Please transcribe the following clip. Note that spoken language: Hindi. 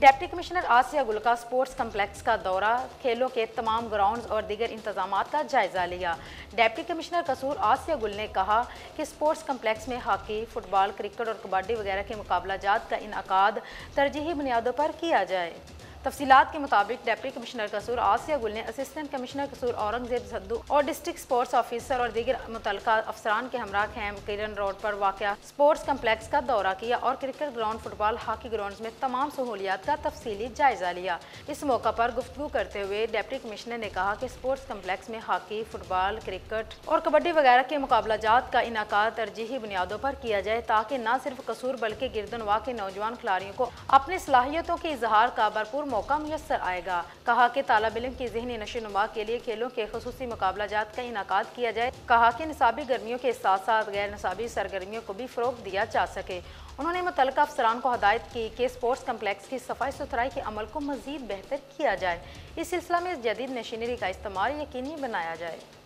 डिप्टी कमिश्नर आसिया गुल का स्पोर्ट्स कम्प्लेक्स का दौरा, खेलों के तमाम ग्राउंड्स और दीगर इंतजामात का जायजा लिया। डिप्टी कमिश्नर कसूर आसिया गुल ने कहा कि स्पोर्ट्स कम्प्लेक्स में हॉकी, फुटबॉल, क्रिकेट और कबड्डी वगैरह के मुकाबलाजात का इनकाद तरजीही बुनियादों पर किया जाए। तफसीलात के मुताबिक डिप्टी कमिश्नर कसूर आसिया गुल ने असिस्टेंट कमिश्नर कसूर औरंगजेब सद्दू और डिस्ट्रिक्ट स्पोर्ट्स ऑफिसर और दीगर मुतल्लिका अफसरान के हमरा खैम किरण रोड पर वाक़या स्पोर्ट्स कम्प्लेक्स का दौरा किया और cricket ground, football, hockey ground में तमाम सहूलियात का तफसीली जायजा लिया। इस मौका पर गुफ्तगू करते हुए डिप्टी कमिश्नर ने कहा कि स्पोर्ट्स कम्प्लेक्स में हॉकी, फुटबॉल, क्रिकेट और कबड्डी वगैरह के मुकाबलाजात का इनकाद तरजीही बुनियादों पर किया जाए ताकि न सिर्फ कसूर बल्कि गिरदनवा के नौजवान खिलाड़ियों को अपनी सलाहियतों के इजहार का भरपूर मौका मुयस्सर आएगा। कहा कि तालिब इल्म की ज़हनी नशोनुमा के लिए खेलों के खुसूसी मुकाबलाजात का इनकाद किया जाए। कहा कि निसाबी गर्मियों के साथ साथ गैर निसाबी सरगर्मियों को भी फ़रोग़ दिया जा सके। उन्होंने मुतल्लिका अफसरान को हदायत की कि स्पोर्ट्स कम्प्लेक्स की सफाई सुथराई के अमल को मज़ीद बेहतर किया जाए। इस सिलसिला में जदीद मशीनरी का इस्तेमाल यकीनी बनाया जाए।